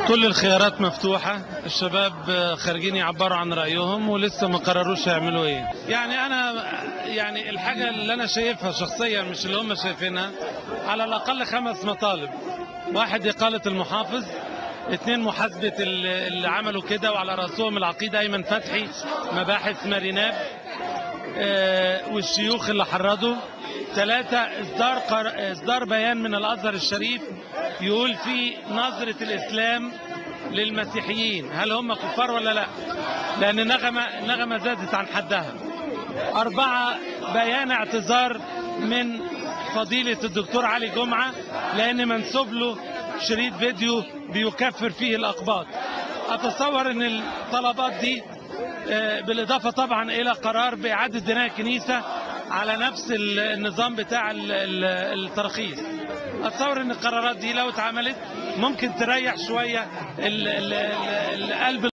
كل الخيارات مفتوحة، الشباب خارجين يعبروا عن رأيهم ولسه ما قرروش يعملوا ايه. يعني الحاجة اللي انا شايفها شخصيا مش اللي هم شايفينها، على الاقل 5 مطالب. 1 إقالة المحافظ، 2 محاسبة اللي عملوا كده وعلى رأسهم العقيد أيمن فتحي مباحث ماريناب والشيوخ اللي حرضوا. 3 إصدار بيان من الأزهر الشريف يقول فيه نظرة الإسلام للمسيحيين، هل هم كفار ولا لا؟ لأن النغمة زادت عن حدها. 4 بيان اعتذار من فضيلة الدكتور علي جمعة لأن منسوب له شريط فيديو بيكفر فيه الأقباط. أتصور أن الطلبات دي بالإضافة طبعا إلى قرار بإعادة بناء الكنيسة على نفس النظام بتاع الترخيص. أتصور أن القرارات دي لو اتعملت ممكن تريح شوية القلب